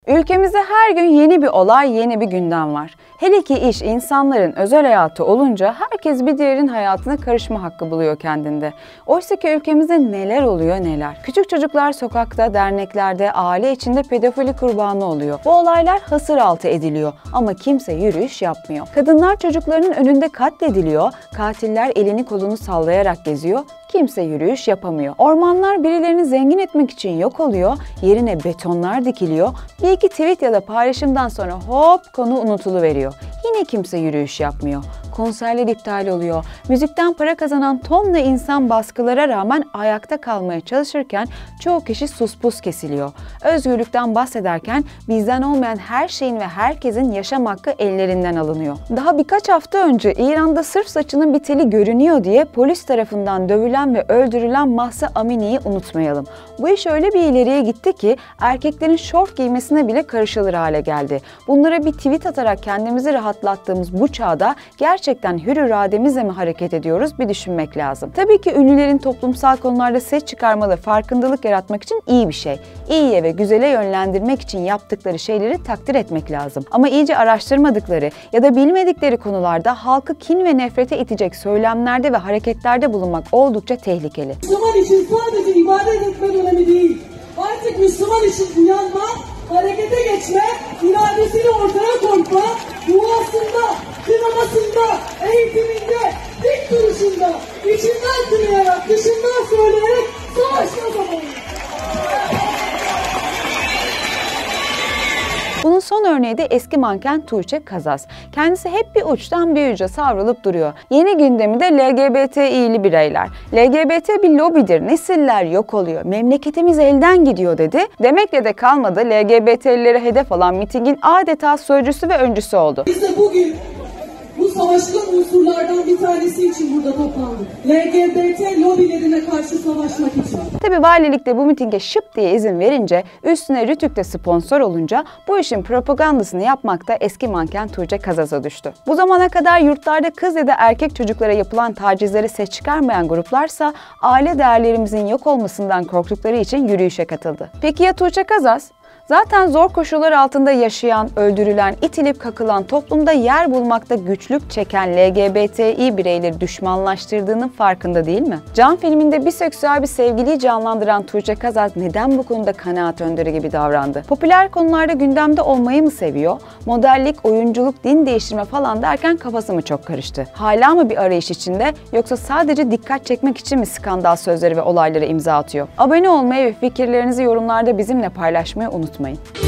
Ülkemizde her gün yeni bir olay, yeni bir gündem var. Hele ki iş insanların özel hayatı olunca herkes bir diğerinin hayatına karışma hakkı buluyor kendinde. Oysa ki ülkemizde neler oluyor neler. Küçük çocuklar sokakta, derneklerde, aile içinde pedofili kurbanı oluyor. Bu olaylar hasır altı ediliyor ama kimse yürüyüş yapmıyor. Kadınlar çocuklarının önünde katlediliyor, katiller elini kolunu sallayarak geziyor. Kimse yürüyüş yapamıyor. Ormanlar birilerini zengin etmek için yok oluyor, yerine betonlar dikiliyor. Bir iki tweet ya da paylaşımdan sonra hop konu unutuluveriyor. Yine kimse yürüyüş yapmıyor. Konserler iptal oluyor. Müzikten para kazanan tonla insan baskılara rağmen ayakta kalmaya çalışırken çoğu kişi suspus kesiliyor. Özgürlükten bahsederken bizden olmayan her şeyin ve herkesin yaşam hakkı ellerinden alınıyor. Daha birkaç hafta önce İran'da sırf saçının bir teli görünüyor diye polis tarafından dövülen ve öldürülen Mahsa Amini'yi unutmayalım. Bu iş öyle bir ileriye gitti ki erkeklerin şort giymesine bile karışılır hale geldi. Bunlara bir tweet atarak kendimizi rahatlattığımız bu çağda gerçekten hür irademizle mi hareket ediyoruz bir düşünmek lazım. Tabii ki ünlülerin toplumsal konularda ses çıkarmalı, farkındalık yaratmak için iyi bir şey. İyiye ve güzele yönlendirmek için yaptıkları şeyleri takdir etmek lazım. Ama iyice araştırmadıkları ya da bilmedikleri konularda halkı kin ve nefrete itecek söylemlerde ve hareketlerde bulunmak oldukça tehlikeli. Müslüman için sadece ibadet etme dönemi değil. Artık Müslüman için uyanma, harekete geçme, iradesini ortaya koyma, duasında, sinemasında, eğitiminde, dik duruşunda, içinden kınayarak, dışından söyleyerek savaşma zamanı. Bunun son örneği de eski manken Tuğçe Kazaz. Kendisi hep bir uçtan bir uca savrulup duruyor. Yeni gündemi de LGBTİ'li bireyler. LGBT bir lobidir, nesiller yok oluyor, memleketimiz elden gidiyor dedi. Demekle de kalmadı, LGBT'lilere hedef alan mitingin adeta sözcüsü ve öncüsü oldu. Biz de bugün bu savaşçı unsurlardan bir tanesi için burada toplandık. LGBT lobilerine karşı savaşmak için. Tabii valilik de bu mitinge şıp diye izin verince, üstüne Rütük de sponsor olunca bu işin propagandasını yapmak da eski manken Tuğçe Kazaz'a düştü. Bu zamana kadar yurtlarda kız ya da erkek çocuklara yapılan tacizlere ses çıkarmayan gruplarsa aile değerlerimizin yok olmasından korktukları için yürüyüşe katıldı. Peki ya Tuğçe Kazaz? Zaten zor koşullar altında yaşayan, öldürülen, itilip kakılan, toplumda yer bulmakta güçlük çeken LGBTİ bireyleri düşmanlaştırdığının farkında değil mi? Can filminde biseksüel bir sevgiliyi canlandıran Tuğçe Kazaz neden bu konuda kanaat önderi gibi davrandı? Popüler konularda gündemde olmayı mı seviyor? Modellik, oyunculuk, din değiştirme falan derken kafası mı çok karıştı? Hala mı bir arayış içinde yoksa sadece dikkat çekmek için mi skandal sözleri ve olaylara imza atıyor? Abone olmayı ve fikirlerinizi yorumlarda bizimle paylaşmayı unutmayın.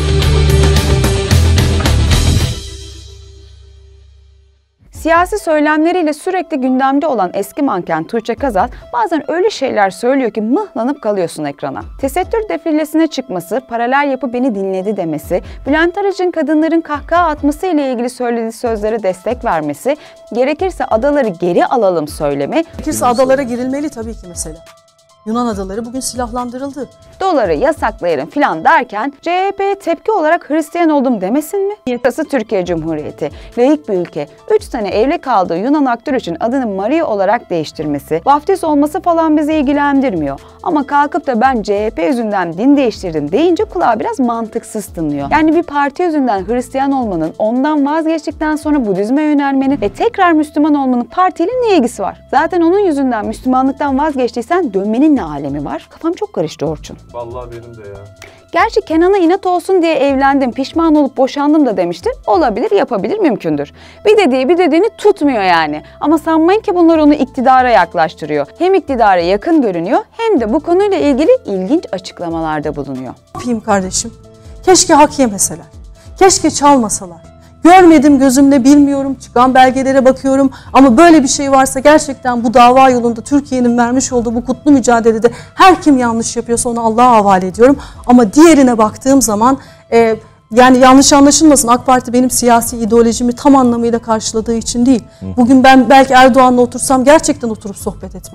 Siyasi söylemleriyle sürekli gündemde olan eski manken Tuğçe Kazaz bazen öyle şeyler söylüyor ki mıhlanıp kalıyorsun ekrana. Tesettür defilesine çıkması, paralel yapı beni dinledi demesi, Bülent Arıcı'nın kadınların kahkaha atması ile ilgili söylediği sözlere destek vermesi, gerekirse adaları geri alalım söylemi. Gerekirse adalara girilmeli tabii ki mesela. Yunan adaları bugün silahlandırıldı. Doları yasaklayalım filan derken CHP'ye tepki olarak Hristiyan oldum demesin mi? Burası Türkiye Cumhuriyeti. Laik bir ülke. 3 sene evli kaldığı Yunan aktör için adını Maria olarak değiştirmesi, vaftiz olması falan bizi ilgilendirmiyor. Ama kalkıp da ben CHP yüzünden din değiştirdim deyince kulağa biraz mantıksız tınlıyor. Yani bir parti yüzünden Hristiyan olmanın, ondan vazgeçtikten sonra Budizme yönelmenin ve tekrar Müslüman olmanın partiyle ne ilgisi var? Zaten onun yüzünden Müslümanlıktan vazgeçtiysen dönmenin ne alemi var? Kafam çok karıştı Orçun. Vallahi benim de ya. Gerçi Kenan'a inat olsun diye evlendim, pişman olup boşandım da demiştir. Olabilir, yapabilir, mümkündür. Bir dediğini tutmuyor yani. Ama sanmayın ki bunlar onu iktidara yaklaştırıyor. Hem iktidara yakın görünüyor hem de bu konuyla ilgili ilginç açıklamalarda bulunuyor. Ne yapayım kardeşim? Keşke hak yemeseler. Keşke çalmasalar. Görmedim gözümle, bilmiyorum, çıkan belgelere bakıyorum ama böyle bir şey varsa gerçekten bu dava yolunda Türkiye'nin vermiş olduğu bu kutlu mücadelede her kim yanlış yapıyorsa onu Allah'a havale ediyorum. Ama diğerine baktığım zaman yani yanlış anlaşılmasın, AK Parti benim siyasi ideolojimi tam anlamıyla karşıladığı için değil. Bugün ben belki Erdoğan'la otursam gerçekten oturup sohbet etmem.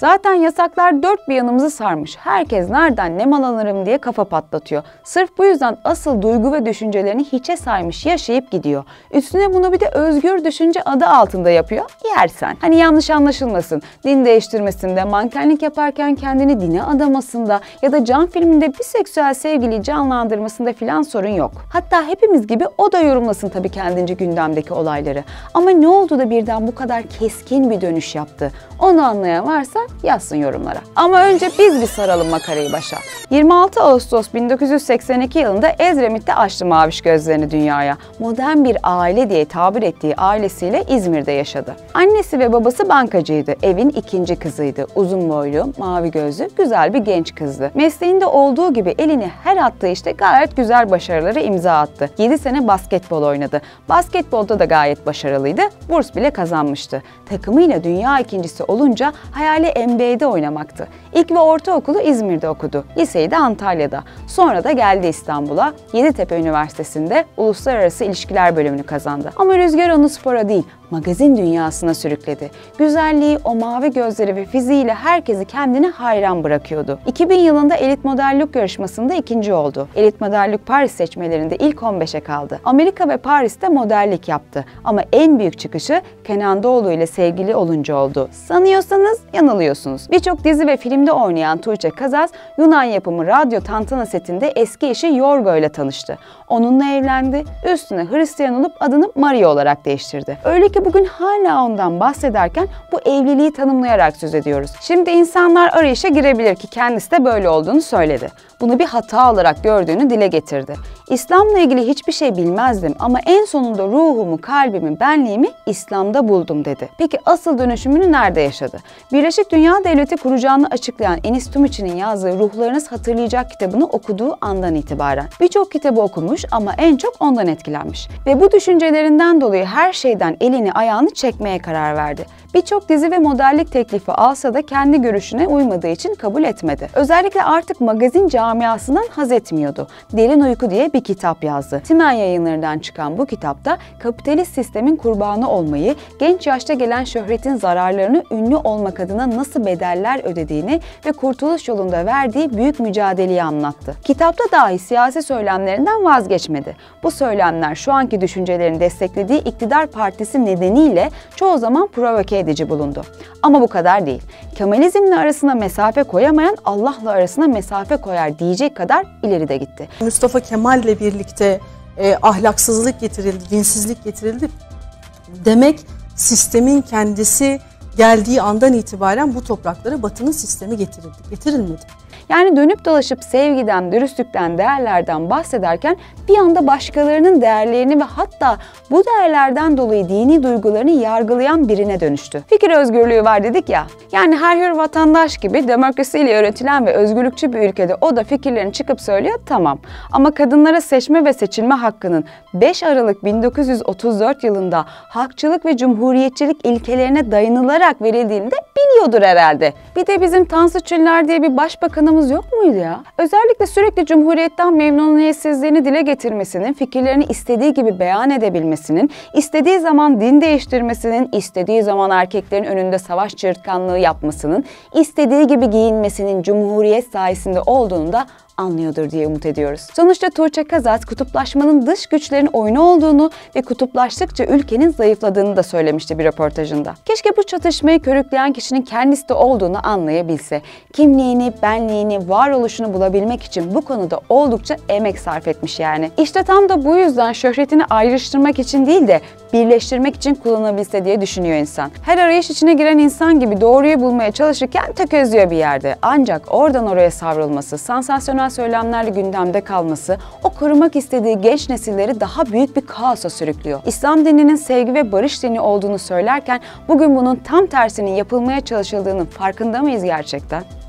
Zaten yasaklar dört bir yanımızı sarmış. Herkes nereden ne mal alırım diye kafa patlatıyor. Sırf bu yüzden asıl duygu ve düşüncelerini hiçe saymış, yaşayıp gidiyor. Üstüne bunu bir de özgür düşünce adı altında yapıyor. Yersen. Hani yanlış anlaşılmasın. Din değiştirmesinde, mankenlik yaparken kendini dine adamasında ya da Can filminde biseksüel sevgiliyi canlandırmasında filan sorun yok. Hatta hepimiz gibi o da yorumlasın tabii kendince gündemdeki olayları. Ama ne oldu da birden bu kadar keskin bir dönüş yaptı? Onu anlayan varsa yazsın yorumlara. Ama önce biz bir saralım makarayı başa. 26 Ağustos 1982 yılında Ezremit'te açtı maviş gözlerini dünyaya. Modern bir aile diye tabir ettiği ailesiyle İzmir'de yaşadı. Annesi ve babası bankacıydı. Evin ikinci kızıydı. Uzun boylu, mavi gözlü, güzel bir genç kızdı. Mesleğinde olduğu gibi elini her attığı işte gayet güzel başarılara imza attı. 7 sene basketbol oynadı. Basketbolda da gayet başarılıydı. Burs bile kazanmıştı. Takımıyla dünya ikincisi olunca hayali NBA'de oynamaktı. İlk ve ortaokulu İzmir'de okudu. Liseyi de Antalya'da. Sonra da geldi İstanbul'a. Yeditepe Üniversitesi'nde Uluslararası İlişkiler bölümünü kazandı. Ama rüzgar onu spora değil, magazin dünyasına sürükledi. Güzelliği, o mavi gözleri ve fiziğiyle herkesi kendine hayran bırakıyordu. 2000 yılında elit modellik yarışmasında ikinci oldu. Elit modellik Paris seçmelerinde ilk 15'e kaldı. Amerika ve Paris'te modellik yaptı. Ama en büyük çıkışı Kenan Doğulu ile sevgili olunca oldu. Sanıyorsanız yanılıyorsunuz. Birçok dizi ve filmde oynayan Tuğçe Kazaz, Yunan yapımı radyo tantana setinde eski eşi Yorgo ile tanıştı. Onunla evlendi, üstüne Hristiyan olup adını Maria olarak değiştirdi. Öyle ki bugün hala ondan bahsederken bu evliliği tanımlayarak söz ediyoruz. Şimdi insanlar arayışa girebilir ki kendisi de böyle olduğunu söyledi. Bunu bir hata olarak gördüğünü dile getirdi. İslam'la ilgili hiçbir şey bilmezdim ama en sonunda ruhumu, kalbimi, benliğimi İslam'da buldum dedi. Peki asıl dönüşümünü nerede yaşadı? Birleşik Dünya Devleti kuracağını açıklayan Enis Tumiçi'nin yazdığı Ruhlarınız Hatırlayacak kitabını okuduğu andan itibaren. Birçok kitabı okumuş ama en çok ondan etkilenmiş. Ve bu düşüncelerinden dolayı her şeyden elini ayağını çekmeye karar verdi. Birçok dizi ve modellik teklifi alsa da kendi görüşüne uymadığı için kabul etmedi. Özellikle artık magazin camiasından haz etmiyordu. Derin Uyku diye bir kitap yazdı. Timen Yayınları'ndan çıkan bu kitapta kapitalist sistemin kurbanı olmayı, genç yaşta gelen şöhretin zararlarını ünlü olmak adına nasıl bedeller ödediğini ve kurtuluş yolunda verdiği büyük mücadeleyi anlattı. Kitapta dahi siyasi söylemlerinden vazgeçmedi. Bu söylemler şu anki düşüncelerini desteklediği iktidar partisi nedeniyle çoğu zaman provoke edici bulundu. Ama bu kadar değil. Kemalizmle arasına mesafe koyamayan Allah'la arasına mesafe koyar diyecek kadar ileri de gitti. Mustafa Kemal ile birlikte ahlaksızlık getirildi, dinsizlik getirildi demek sistemin kendisi geldiği andan itibaren bu topraklara Batı'nın sistemi getirildi. Getirilmedi. Yani dönüp dolaşıp sevgiden, dürüstlükten, değerlerden bahsederken bir anda başkalarının değerlerini ve hatta bu değerlerden dolayı dini duygularını yargılayan birine dönüştü. Fikir özgürlüğü var dedik ya. Yani her hür vatandaş gibi demokrasiyle yönetilen ve özgürlükçü bir ülkede o da fikirlerini çıkıp söylüyor, tamam. Ama kadınlara seçme ve seçilme hakkının 5 Aralık 1934 yılında hakçılık ve cumhuriyetçilik ilkelerine dayanılarak verildiğini de biliyordur herhalde. Bir de bizim Tansu Çiller diye bir başbakanımız yok muydu ya? Özellikle sürekli Cumhuriyet'ten memnuniyetsizliğini dile getirmesinin, fikirlerini istediği gibi beyan edebilmesinin, istediği zaman din değiştirmesinin, istediği zaman erkeklerin önünde savaş çığırtkanlığı yapmasının, istediği gibi giyinmesinin Cumhuriyet sayesinde olduğunu da anlıyordur diye umut ediyoruz. Sonuçta Tuğçe Kazaz kutuplaşmanın dış güçlerin oyunu olduğunu ve kutuplaştıkça ülkenin zayıfladığını da söylemişti bir röportajında. Keşke bu çatışmayı körükleyen kişinin kendisi de olduğunu anlayabilse. Kimliğini, benliğini, varoluşunu bulabilmek için bu konuda oldukça emek sarf etmiş yani. İşte tam da bu yüzden şöhretini ayrıştırmak için değil de birleştirmek için kullanabilse diye düşünüyor insan. Her arayış içine giren insan gibi doğruyu bulmaya çalışırken tökezliyor bir yerde. Ancak oradan oraya savrulması, sansasyonel söylemlerle gündemde kalması, o korumak istediği genç nesilleri daha büyük bir kaosa sürüklüyor. İslam dininin sevgi ve barış dini olduğunu söylerken bugün bunun tam tersinin yapılmaya çalışıldığının farkında mıyız gerçekten?